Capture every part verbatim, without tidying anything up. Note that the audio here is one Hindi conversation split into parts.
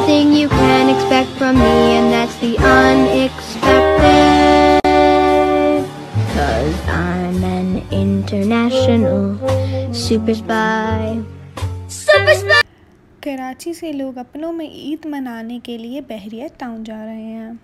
thing you can expect from me, and that's the unexpected. 'Cause I'm an international super spy. Super spy! Karachi से लोग अपनों में ईद मनाने के लिए बहरिया टाउन जा रहे हैं.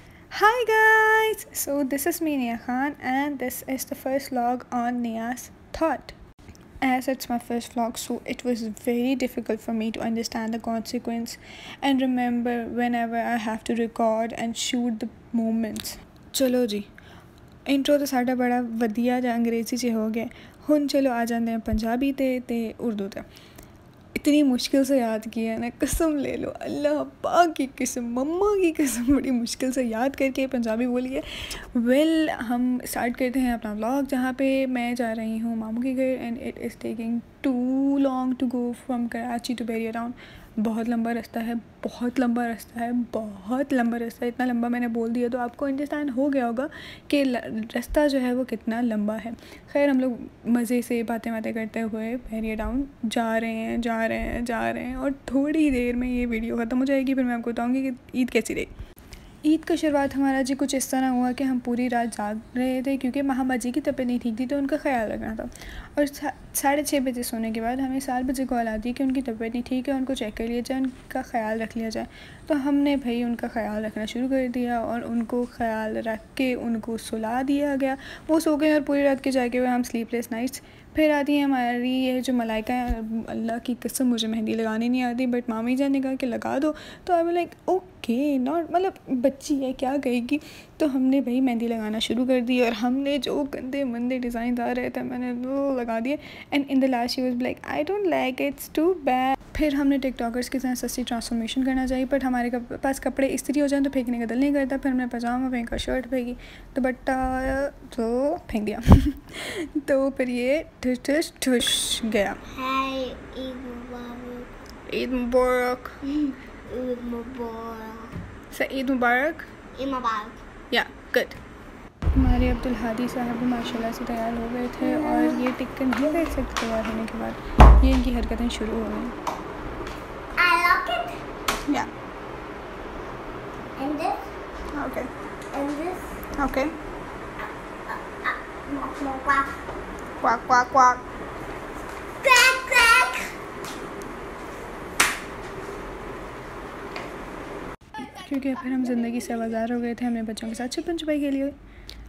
Hi guys! So this is me Nia Khan and this is the first vlog on Nia's Thought. As it's my first vlog, so it was very difficult for me to understand the consequence and remember whenever I have to record and shoot the moments. चलो जी, इंट्रो तो साढ़ा बड़ा वधिया जा अंग्रेजी च हो गया. हुन चलो आ जाते हैं पंजाबी ते ते उर्दू ते. इतनी मुश्किल से याद किया है ना, कसम ले लो अल्लाह पाक की कसम, मम्मा की कसम, बड़ी मुश्किल से याद करके पंजाबी बोली है. वेल हम स्टार्ट करते हैं अपना व्लॉग जहाँ पे मैं जा रही हूँ मामू के घर and it is taking too long to go from Karachi to Bahria town. बहुत लंबा रास्ता है, बहुत लंबा रास्ता है, बहुत लंबा रास्ता है. इतना लंबा मैंने बोल दिया तो आपको अंडरस्टैंड हो गया होगा कि रास्ता जो है वो कितना लंबा है. खैर हम लोग मज़े से बातें बातें करते हुए बहरिया टाउन जा रहे हैं जा रहे हैं जा रहे हैं और थोड़ी देर में ये वीडियो ख़त्म हो जाएगी. फिर मैं आपको बताऊँगी कि ईद कैसी रही. ईद का शुरुआत हमारा जी कुछ इस तरह हुआ कि हम पूरी रात जाग रहे थे क्योंकि महामा जी की तबीयत नहीं ठीक थी तो उनका ख्याल रखना था. और साढ़े छः बजे सोने के बाद हमें सात बजे कॉल आती है कि उनकी तबीयत नहीं ठीक है, उनको चेक कर लिया जाए, उनका ख्याल रख लिया जाए. तो हमने भाई उनका ख्याल रखना शुरू कर दिया और उनको ख्याल रख के उनको सुला दिया गया. वो सो गए और पूरी रात के जाके हुए हम स्लीपलेस नाइट्स. फिर आती है हमारी ये जो मलाइका है, अल्लाह की कसम मुझे मेहंदी लगानी नहीं आती बट मामी जान ने कहा कि लगा दो. तो I was like okay, not मतलब बच्ची है क्या कहेगी. तो हमने भाई मेहंदी लगाना शुरू कर दी और हमने जो गंदे मंदे डिज़ाइन आ रहे थे मैंने वो लगा दिए. And in the last she was like I don't like it's too bad. फिर हमने टिकटॉकर्स के साथ सस्ती ट्रांसफॉर्मेशन करना चाहिए बट हमारे पास कपड़े इस्त्री हो जाए तो फेंकने का दिल नहीं करता. फिर हमने पजामा फेंका, शर्ट फेंकी, दुपट्टा तो फेंक दिया. तो फिर ये ठुस ठुस ठुस गया. ईद मुबारक. ईद मुबारक. से ईद मुबारक. ईद मुबारक. या गुड. हमारे अब्दुल हादी साहब माशाल्लाह से तैयार हो गए थे और ये टिक कर नहीं कर सकते तैयार होने के बाद. ये इनकी हरकतें शुरू हो गई. I like it. Yeah. And this. Okay. And this. Okay. Quack quack. Quack quack quack. Quack quack. क्योंकि फिर हम ज़िंदगी से आवाज़ार हो गए थे. हमने बच्चों के साथ छुपन छुपाई के लिए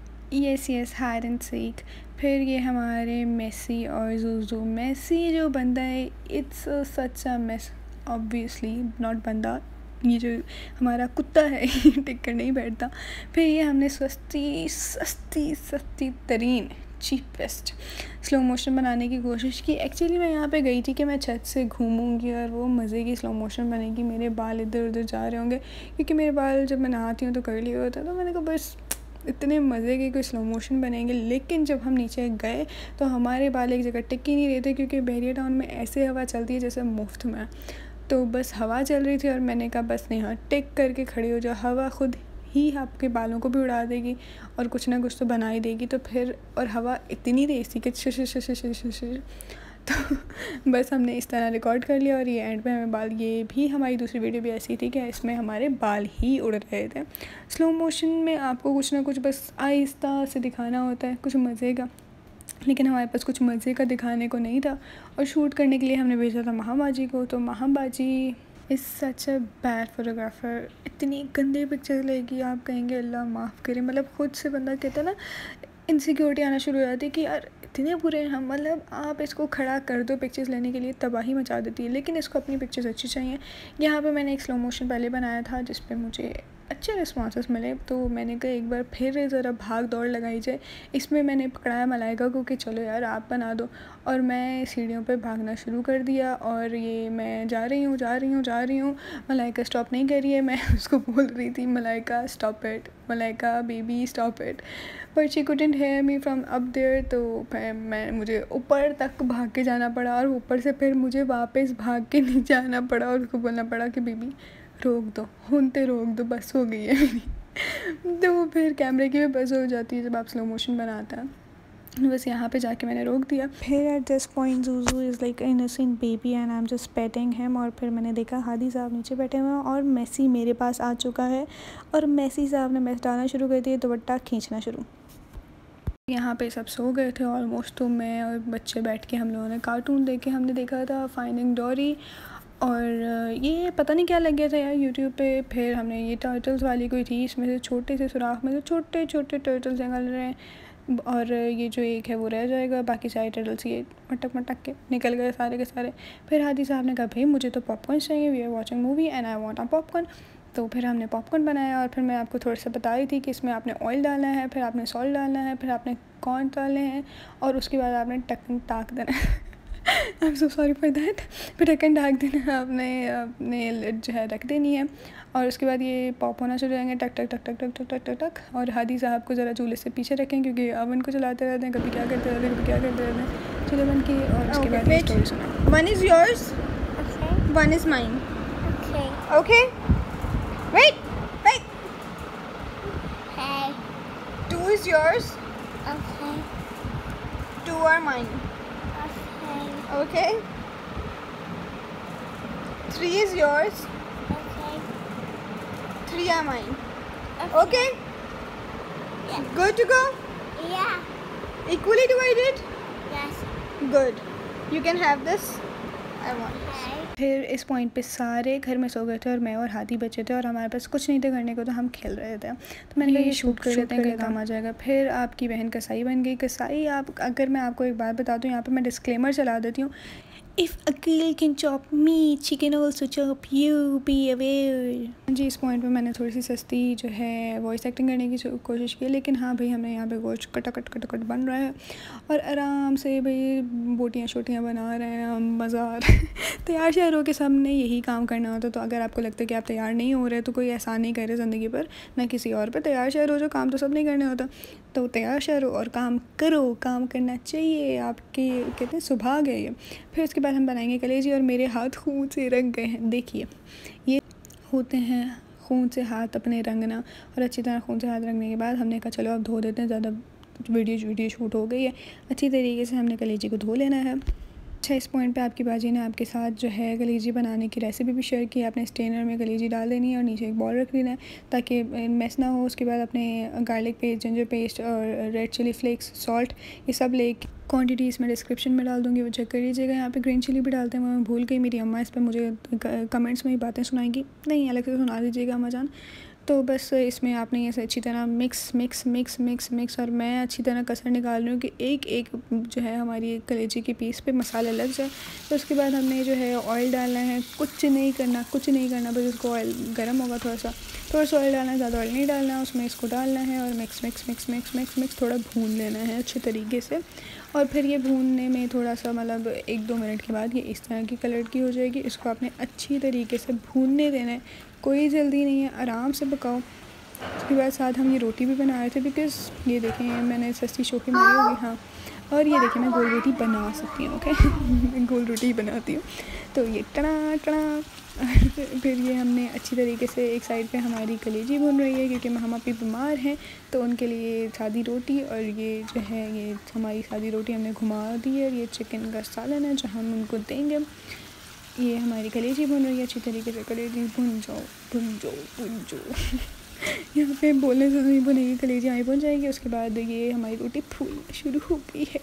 yes yes hide and seek. फिर ये हमारे मेसी और जूजू. मेसी जो बंदा है it's such a mess, obviously not बंदा, ये जो हमारा कुत्ता है टिक कर नहीं बैठता. फिर ये हमने सस्ती सस्ती सस्ती तरीन चीपेस्ट स्लो मोशन बनाने की कोशिश की. एक्चुअली मैं यहाँ पे गई थी कि मैं छत से घूमूंगी और वो मज़े की स्लो मोशन बनेगी, मेरे बाल इधर उधर जा रहे होंगे क्योंकि मेरे बाल जब मैं नहाती हूँ तो कर लिया होता है. तो मैंने कहा बस इतने मज़े के कोई स्लो मोशन बनेंगे. लेकिन जब हम नीचे गए तो हमारे बाल एक जगह टिक ही नहीं रहे थे क्योंकि बहरिया टाउन में ऐसे हवा चलती है जैसे मुफ्त में. तो बस हवा चल रही थी और मैंने कहा बस नहीं, हाँ टिक करके खड़ी हो जाओ, हवा खुद ही आपके बालों को भी उड़ा देगी और कुछ ना कुछ तो बना ही देगी. तो फिर और हवा इतनी तेज़ थी कि शिश शिश शिश शिश. तो बस हमने इस तरह रिकॉर्ड कर लिया और ये एंड पे हमें बाल, ये भी हमारी दूसरी वीडियो भी ऐसी थी कि इसमें हमारे बाल ही उड़ रहे थे. स्लो मोशन में आपको कुछ ना कुछ बस आहिस्ता से दिखाना होता है, कुछ मज़े का. लेकिन हमारे पास कुछ मज़े का दिखाने को नहीं था और शूट करने के लिए हमने भेजा था महाबाजी को. तो महाबाजी is such a bad photographer. इतनी गंदी पिक्चर लेगी आप कहेंगे अल्लाह माफ़ करे. मतलब खुद से बंदा कहता है ना, इनसिक्योरिटी आना शुरू हो जाती है कि यार इतने बुरे हैं हम. मतलब आप इसको खड़ा कर दो पिक्चर्स लेने के लिए, तबाही मचा देती है. लेकिन इसको अपनी पिक्चर्स अच्छी चाहिए. यहाँ पे मैंने एक स्लो मोशन पहले बनाया था जिस पे मुझे अच्छे रिस्पॉन्सेस मिले. तो मैंने कहा एक बार फिर ज़रा भाग दौड़ लगाई जाए. इसमें मैंने पकड़ाया मलाइका को कि चलो यार आप बना दो. और मैं सीढ़ियों पे भागना शुरू कर दिया और ये मैं जा रही हूँ जा रही हूँ जा रही हूँ. मलाइका स्टॉप नहीं कर रही है. मैं उसको बोल रही थी Malaika stop it, Malaika baby stop it, but she couldn't hear me from up there. तो मैं मुझे ऊपर तक भाग के जाना पड़ा और ऊपर से फिर मुझे वापस भाग के नीचे आना पड़ा और उसको बोलना पड़ा कि बेबी रोक दो, हुनते रोक दो, बस हो गई है मेरी. तो फिर कैमरे की भी बस हो जाती है जब आप स्लो मोशन बनाते हैं. बस यहाँ पे जाके मैंने रोक दिया। फिर at this point Zuzu is like innocent baby and I am just petting him. और फिर मैंने देखा हादी साहब नीचे बैठे हुए हैं और मेसी मेरे पास आ चुका है और मेसी साहब ने मैस डालना शुरू कर दिया, दुपट्टा खींचना शुरू। यहाँ पे सब सो गए थे ऑलमोस्ट, तो मैं और बच्चे बैठ के हम लोगों ने कार्टून देखे। हमने देखा था फाइंडिंग डोरी और ये पता नहीं क्या लग गया था यार यूट्यूब पे। फिर हमने ये टर्टल्स वाली कोई थी, इसमें से छोटे से सुराख में से छोटे छोटे टर्टल्स निकल रहे हैं और ये जो एक है वो रह जाएगा, बाकी सारे टर्टल्स ये मटक मटक के निकल गए सारे के सारे। फिर हादी साहब ने कहा भाई मुझे तो पॉपकॉर्न चाहिए, we are watching movie and I want a popcorn. तो फिर हमने पॉपकॉर्न बनाया और फिर मैं आपको थोड़ा सा बता रही थी कि इसमें आपने ऑयल डालना है, फिर आपने सॉल्ट डालना है, फिर आपने कॉर्न डालने हैं और उसके बाद आपने टकन ताक देना है। I am so sorry for that. फिर ढक्कन ढाक देना है, आपने अपने लिड जो है रख देनी है और उसके बाद ये पॉप होना शुरू हो जाएंगे टक टक टक टक टक टक टक टक टक। और हादी साहब को ज़रा चूल्हे से पीछे रखें क्योंकि अवन को चलाते रहते हैं, कभी क्या करते रहते हैं कभी क्या करते रहते हैं। चूल्हे बंद की और उसके बाद ये स्टोरी सुना। One is yours, one is mine. Okay wait wait. Two is yours, two are mine. Okay. Three is yours. Okay. Three are mine. Okay. Okay. Yes. Good to go. Yeah. Equally divided. Yes. Good. You can have this. I want. Okay. फिर इस पॉइंट पे सारे घर में सो गए थे और मैं और हादी बचे थे और हमारे पास कुछ नहीं था करने को, तो हम खेल रहे थे। तो मैंने कहा ये शूट कर लेते हैं, कहीं काम आ जाएगा। फिर आपकी बहन कसाई बन गई। कसाई आप अगर मैं आपको एक बात बता दूँ, यहाँ पे मैं डिस्क्लेमर चला देती हूँ, if a girl can chop meat she can also chop you, be aware. जी इस पॉइंट पे मैंने थोड़ी सी सस्ती जो है वॉइस एक्टिंग करने की कोशिश की, लेकिन हाँ भाई हमने यहाँ पे गोश्त कटा कट कट कट बन रहा है और आराम से भाई बोटियाँ शोटियाँ बना रहे हैं, हम मज़ा आ रहा है। तैयार शहर हो के सामने यही काम करना होता, तो अगर आपको लगता है कि आप तैयार नहीं हो रहे तो कोई एहसान नहीं करे ज़िंदगी पर, ना किसी और पर। तैयार शहर हो जो काम तो सब नहीं करने होता, तो तैयार शहर हो और काम करो, काम करना चाहिए, आपके कहते हैं सुबह गए ये। फिर उसके बाद हम बनाएंगे कलेजी और मेरे हाथ खून से रंग गए हैं। देखिए ये होते हैं खून से हाथ अपने रंगना, और अच्छी तरह खून से हाथ रंगने के बाद हमने कहा चलो अब धो देते हैं, ज़्यादा वीडियो वीडियो शूट हो गई है, अच्छी तरीके से हमने कलेजी को धो लेना है। अच्छा इस पॉइंट पे आपकी बाजी ने आपके साथ जो है कलेजी बनाने की रेसिपी भी शेयर की। आपने स्टेनर में कलेजी डाल देनी है और नीचे एक बॉल रख देना है ताकि मैस ना हो। उसके बाद अपने गार्लिक पेस्ट, जिंजर पेस्ट और रेड चिली फ्लेक्स, सॉल्ट, ये सब ले क्वांटिटी इसमें डिस्क्रिप्शन में डाल दूँगी, वो चेक कर लीजिएगा। यहाँ पे ग्रीन चिली भी डालते हैं, मैं भूल गई, मेरी अम्मा इस पर मुझे कमेंट्स में ही बातें सुनाएंगी, नहीं अलग से सुना दीजिएगा अम्मा जान। तो बस इसमें आपने ये अच्छी तरह mix mix mix mix mix और मैं अच्छी तरह कसर निकाल रही हूँ कि एक एक जो है हमारी कलेजी के पीस पे मसाला लग जाए। तो उसके बाद हमने जो है ऑयल डालना है, कुछ नहीं करना कुछ नहीं करना बस उसको ऑयल गर्म होगा थोड़ा सा थोड़ा सा ऑयल डालना है, ज़्यादा ऑयल नहीं डालना है, उसमें इसको डालना है और mix mix mix mix mix mix थोड़ा भून लेना है अच्छे तरीके से। और फिर ये भूनने में थोड़ा सा मतलब एक दो मिनट के बाद ये इस तरह की कलर की हो जाएगी। इसको आपने अच्छी तरीके से भूनने देना है, कोई जल्दी नहीं है, आराम से पकाओ। उसके बाद साथ हम ये रोटी भी बना रहे थे बिकॉज़ ये देखें मैंने सस्ती शोखी मारी होगी, हाँ, और ये देखें मैं गोल रोटी बना सकती हूँ, ओके मैं गोल रोटी बनाती हूँ। तो ये टना टना फिर ये हमने अच्छी तरीके से एक साइड पे हमारी कलेजी भून रही है क्योंकि हम अभी बीमार हैं, तो उनके लिए सादी रोटी और ये जो है ये हमारी सादी रोटी हमने घुमा दी है। ये चिकन का सालन है जो हम उनको देंगे। ये हमारी कलेजी भून रही है अच्छी तरीके से, कलेजी भून जाओ भून जाओ भून जाओ यहाँ पे बोलने से नहीं भुनेगी, कलेजी आई भून जाएगी। उसके बाद ये हमारी रोटी फूलना शुरू हो गई है।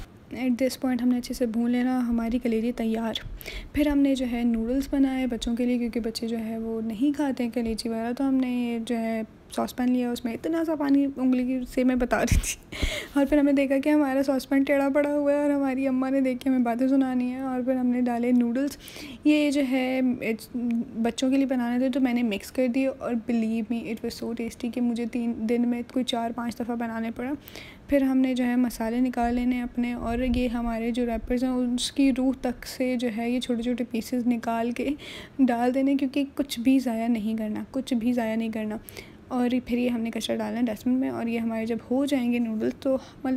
एट दिस पॉइंट हमने अच्छे से भून लेना, हमारी कलेजी तैयार। फिर हमने जो है नूडल्स बनाए बच्चों के लिए क्योंकि बच्चे जो है वो नहीं खाते हैं कलेजी वगैरह, तो हमने जो है सॉस पैन लिया, उसमें इतना सा पानी उंगली की से मैं बता रही थी और फिर हमने देखा कि हमारा सॉस पैन टेढ़ा पड़ा हुआ है और हमारी अम्मा ने देख के हमें बातें सुनानी है। और फिर हमने डाले नूडल्स, ये जो है बच्चों के लिए बनाने थे तो मैंने मिक्स कर दिए और believe me it was so tasty कि मुझे तीन दिन में कोई चार पांच दफ़ा बनाने पड़ा। फिर हमने जो है मसाले निकाल लेने अपने और ये हमारे जो रैपर्स हैं उसकी रूह तक से जो है ये छोटे छोटे पीसेस निकाल के डाल देने क्योंकि कुछ भी ज़ाया नहीं करना, कुछ भी ज़ाया नहीं करना। और फिर ये हमने कचरा डालना है डस्टबिन में और ये हमारे जब हो जाएंगे नूडल्स तो मतलब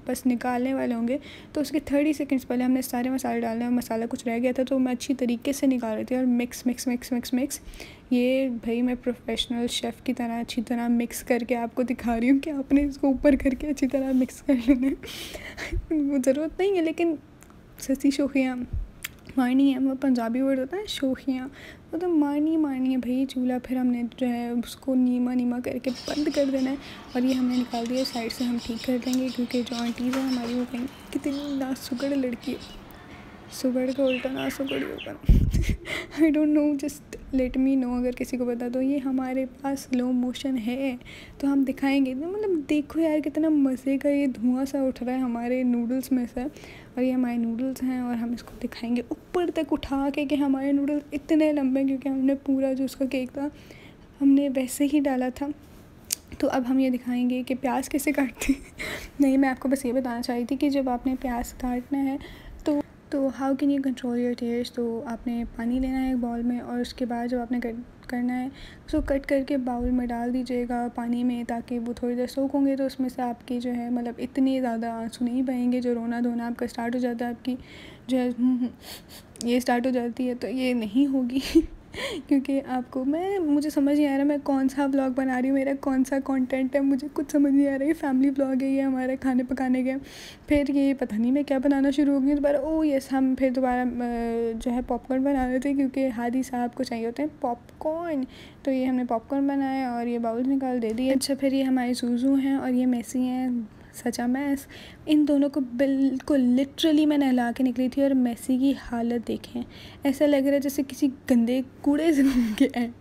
बस निकालने वाले होंगे तो उसके थर्टी सेकेंड्स पहले हमने सारे मसाले डालने और मसाला कुछ रह गया था तो मैं अच्छी तरीके से निकाल रही थी और mix mix mix mix mix ये भाई मैं प्रोफेशनल शेफ़ की तरह अच्छी तरह मिक्स करके आपको दिखा रही हूँ कि आपने इसको ऊपर करके अच्छी तरह मिक्स कर लेना है। वो ज़रूरत नहीं है लेकिन सस्ती शोखियाँ मारनी है, वो पंजाबी वर्ड होता है शोखियाँ, वो तो मारनी मारनी है भाई। चूल्हा फिर हमने जो है उसको नीमा नीमा करके बंद कर देना है और ये हमने निकाल दिया साइड से। हम ठीक कर देंगे क्योंकि जो आंटीज़ हैं हमारी वो कहेंगे कितनी ना सुगड़ लड़की है, सुगड़ का उल्टा ना सुगड़ होगा। I don't know, just let me know अगर किसी को पता तो। ये हमारे पास स्लो मोशन है तो हम दिखाएंगे, मतलब देखो यार कितना मज़े का ये धुआं सा उठ रहा है हमारे नूडल्स में से और ये हमारे नूडल्स हैं और हम इसको दिखाएंगे ऊपर तक उठा के कि हमारे नूडल्स इतने लंबे हैं क्योंकि हमने पूरा जो उसका केक था हमने वैसे ही डाला था। तो अब हम ये दिखाएंगे कि प्याज कैसे काटते नहीं, मैं आपको बस ये बताना चाही थी कि जब आपने प्याज काटना है तो तो how can you control your tears. तो आपने पानी लेना है एक बाउल में और उसके बाद जब आपने कट करना है उसको कट करके बाउल में डाल दीजिएगा पानी में ताकि वो थोड़ी देर सोख होंगे तो उसमें से आपकी जो है मतलब इतने ज़्यादा आंसू नहीं बहेंगे। जो रोना धोना आपका स्टार्ट हो जाता है, आपकी जो है ये स्टार्ट हो जाती है तो ये नहीं होगी क्योंकि आपको मैं मुझे समझ नहीं आ रहा मैं कौन सा व्लॉग बना रही हूँ, मेरा कौन सा कंटेंट है, मुझे कुछ समझ नहीं आ रहा है। ये फैमिली व्लॉग है, ये हमारे खाने पकाने के। फिर ये पता नहीं मैं क्या बनाना शुरू हो गई दोबारा। ओ यस, हम फिर दोबारा जो है पॉपकॉर्न बना रहे थे क्योंकि हादी साहब को चाहिए होते हैं पॉपकॉर्न, तो ये हमने पॉपकॉर्न बनाया और ये बाउल निकाल दे दिए। अच्छा, फिर ये हमारे सूजू हैं और ये मेसी हैं, सचा मैस। इन दोनों को बिल्कुल लिटरली मैं नहला के निकली थी और मेसी की हालत देखें, ऐसा लग रहा है जैसे किसी गंदे कूड़े से घूम के आए।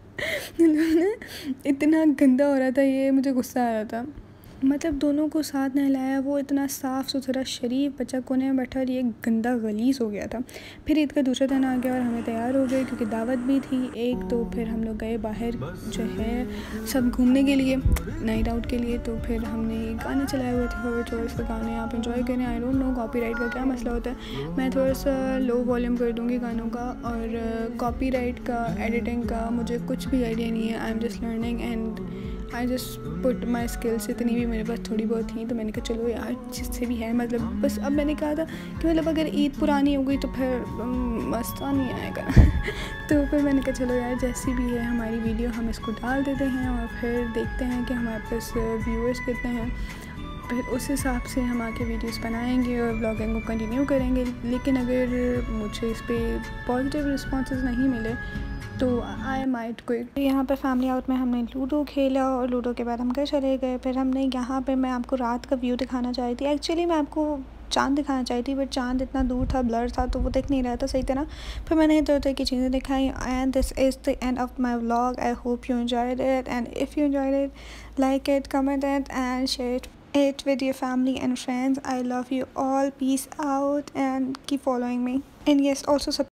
इतना गंदा हो रहा था ये, मुझे गुस्सा आ रहा था। मतलब दोनों को साथ नहलाया, वो इतना साफ़ सुथरा शरीफ बच्चा कोने में बैठा और ये गंदा गलीस हो गया था। फिर ईद का दूसरा दिन आ गया और हमें तैयार हो गए क्योंकि दावत भी थी एक। तो फिर हम लोग गए बाहर जो है सब घूमने के लिए, नाइट आउट के लिए। तो फिर हमने गाने चलाए हुए थे और थोड़ा सा गाने आप इंजॉय करें। आई डोंट नो कॉपीराइट का क्या मसला होता है, मैं थोड़ा सा लो वॉल्यूम कर दूँगी गानों का। और कॉपीराइट का, एडिटिंग का मुझे कुछ भी आइडिया नहीं है। I am just learning and I just put my skills. इतनी भी मेरे पास थोड़ी बहुत थी तो मैंने कहा चलो यार जिससे भी है, मतलब बस। अब मैंने कहा था कि मतलब अगर ईद पुरानी हो गई तो फिर मज़ा नहीं आएगा तो फिर मैंने कहा चलो यार जैसी भी है हमारी वीडियो हम इसको डाल देते हैं और फिर देखते हैं कि हमारे पास व्यूअर्स कितने हैं, फिर उस हिसाब से हम आके वीडियोस बनाएंगे और ब्लॉगिंग को कंटिन्यू करेंगे। लेकिन अगर मुझे इस पर पॉजिटिव रिस्पॉन्सेज नहीं मिले तो आई माइट क्विट। यहाँ पर फैमिली आउट में हमने लूडो खेला और लूडो के बाद हम घर चले गए। फिर हमने यहाँ पे मैं आपको रात का व्यू दिखाना चाही थी, एक्चुअली मैं आपको चांद दिखाना चाही थी बट चांद इतना दूर था, ब्लर था, तो वो दिख नहीं रहा था सही तरह। फिर मैंने इधर उधर की चीज़ें दिखाई and this is the end of my vlog. I hope you enjoyed it and if you enjoyed it like it, comment it and share it with your family and friends. I love you all. Peace out and keep following me. And yes, also subscribe.